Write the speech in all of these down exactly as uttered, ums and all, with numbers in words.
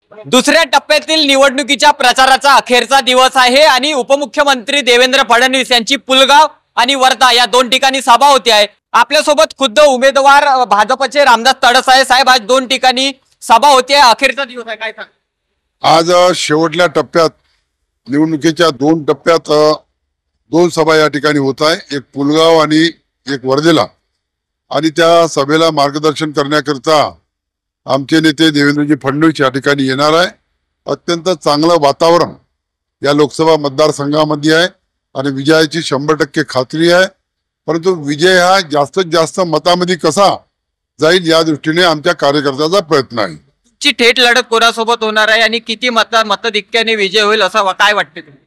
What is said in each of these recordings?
दुसऱ्या टप्प्यातील निवडणुकीच्या प्रचाराचा अखेरचा दिवस आहे आणि उपमुख्यमंत्री देवेंद्र फडणवीस यांची पुलगाव आणि वर्धा या दोन ठिकाणी सभा होती आहे। आपल्यासोबत खुद्द उमेदवार भाजपचे रामदास तडस आहे। साहेब, आज दोन ठिकाणी सभा होती आहे, अखेरचा दिवस आहे, काय सांग? आज शेवटल्या टप्प्यात निवडणुकीच्या दोन टप्प्यात दोन सभा या ठिकाणी होत आहे, एक पुलगाव आणि एक वर्धेला। आणि त्या सभेला मार्गदर्शन करण्याकरता आमचे नेते देवेंद्रजी फडणवीस या ठिकाणी येणार आहे। अत्यंत चांगलं वातावरण या लोकसभा मतदारसंघामध्ये आहे आणि विजयाची शंभर टक्के खात्री आहे। परंतु विजय हा जास्तीत जास्त मतामध्ये कसा जाईल या दृष्टीने आमच्या कार्यकर्त्याचा प्रयत्न आहे। ची थेट लढत कोणासोबत होणार आहे आणि किती मत मतधिक्याने विजय होईल असं काय वाटते तुम्ही?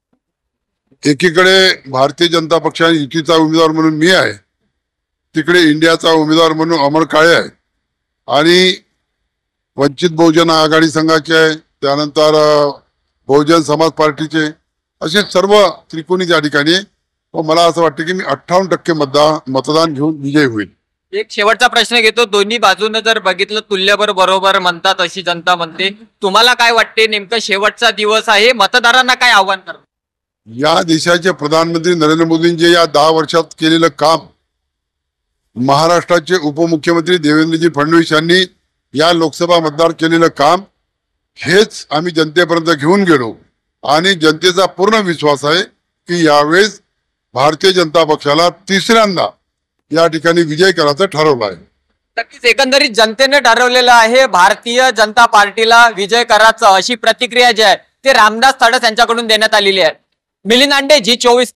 एकीकडे भारतीय जनता पक्षाने युतीचा उमेदवार म्हणून मी आहे, तिकडे इंडियाचा उमेदवार म्हणून अमर काळे आहे आणि वंचित बहुजन आघाडी संघाचे आहे, त्यानंतर बहुजन समाज पार्टीचे, असे सर्व त्रिकोणी त्या ठिकाणी। व मला असं वाटतं की मी अठ्ठावन्न टक्के मतदान मतदान घेऊन विजय होईल। एक शेवटचा प्रश्न घेतो, दोन्ही बाजूने जर बघितलं तुल्यभर बरोबर म्हणतात अशी जनता म्हणते, तुम्हाला काय वाटते नेमकं शेवटचा दिवस आहे, मतदारांना काय आव्हान करतात? या देशाचे प्रधानमंत्री नरेंद्र मोदींचे या दहा वर्षात केलेलं काम, महाराष्ट्राचे उपमुख्यमंत्री देवेंद्रजी फडणवीस यांनी या लोकसभा मतदार केलेलं काम, हेच आम्ही जनतेपर्यंत घेऊन गेलो आणि जनतेचा पूर्ण विश्वास आहे की यावेळेस भारतीय जनता पक्षाला तिसऱ्यांदा या ठिकाणी विजय करायचं ठरवलं आहे। नक्कीच एकंदरीत जनतेने ठरवलेलं आहे भारतीय जनता पार्टीला विजय करायचं, अशी प्रतिक्रिया जी आहे ते रामदास तडस यांच्याकडून देण्यात आलेली आहे। मिलिंद आंडे, जी चोवीस